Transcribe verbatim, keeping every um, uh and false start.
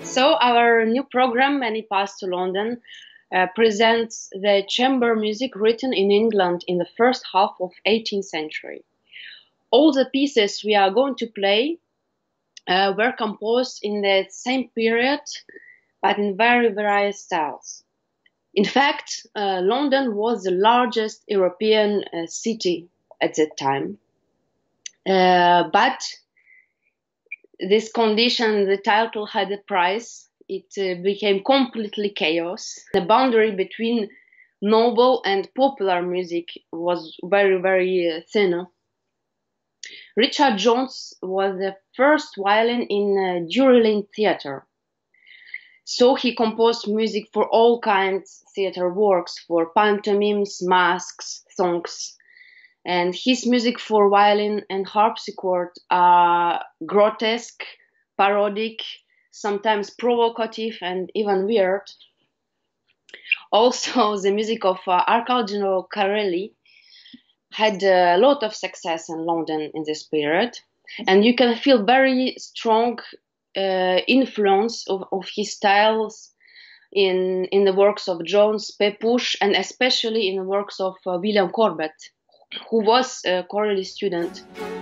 So our new program, Many Paths to London, uh, presents the chamber music written in England in the first half of eighteenth century. All the pieces we are going to play uh, were composed in the same period, but in very various styles. In fact, uh, London was the largest European uh, city at that time. Uh, but this condition, the title had a price. It uh, became completely chaos. The boundary between noble and popular music was very, very uh, thin. Richard Jones was the first violin in uh, Drury Lane Theatre. So he composed music for all kinds of theatre works, for pantomimes, masks, songs. And his music for violin and harpsichord are grotesque, parodic, sometimes provocative, and even weird. Also, the music of uh, Arcangelo Corelli had a lot of success in London in this period. And you can feel very strong uh, influence of, of his styles in, in the works of Jones, Pepusch, and especially in the works of uh, William Corbett, who was a Corelli student.